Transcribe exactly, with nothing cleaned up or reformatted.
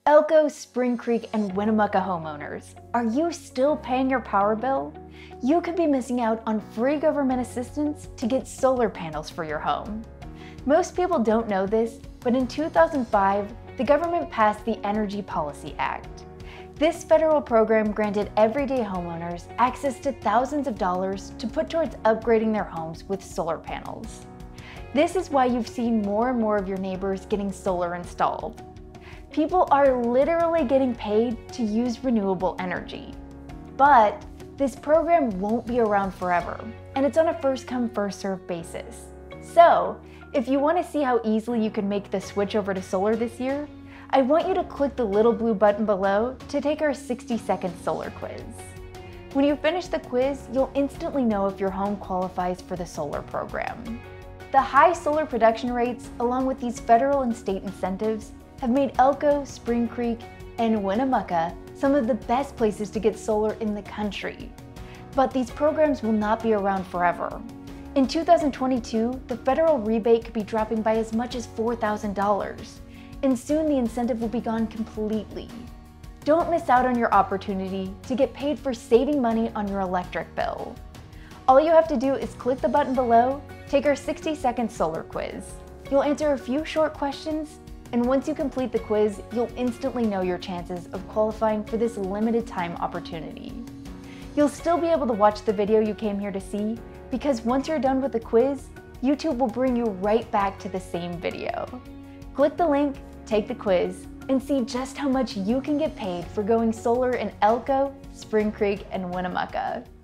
Elko, Spring Creek, and Winnemucca homeowners, are you still paying your power bill? You could be missing out on free government assistance to get solar panels for your home. Most people don't know this, but in two thousand five, the government passed the Energy Policy Act. This federal program granted everyday homeowners access to thousands of dollars to put towards upgrading their homes with solar panels. This is why you've seen more and more of your neighbors getting solar installed. People are literally getting paid to use renewable energy. But this program won't be around forever, and it's on a first-come, first-served basis. So, if you want to see how easily you can make the switch over to solar this year, I want you to click the little blue button below to take our sixty second solar quiz. When you finish the quiz, you'll instantly know if your home qualifies for the solar program. The high solar production rates, along with these federal and state incentives, have made Elko, Spring Creek, and Winnemucca some of the best places to get solar in the country. But these programs will not be around forever. In two thousand twenty-two, the federal rebate could be dropping by as much as four thousand dollars, and soon the incentive will be gone completely. Don't miss out on your opportunity to get paid for saving money on your electric bill. All you have to do is click the button below, take our sixty second solar quiz. You'll answer a few short questions, and once you complete the quiz, you'll instantly know your chances of qualifying for this limited time opportunity. You'll still be able to watch the video you came here to see, because once you're done with the quiz, YouTube will bring you right back to the same video. Click the link, take the quiz, and see just how much you can get paid for going solar in Elko, Spring Creek, and Winnemucca.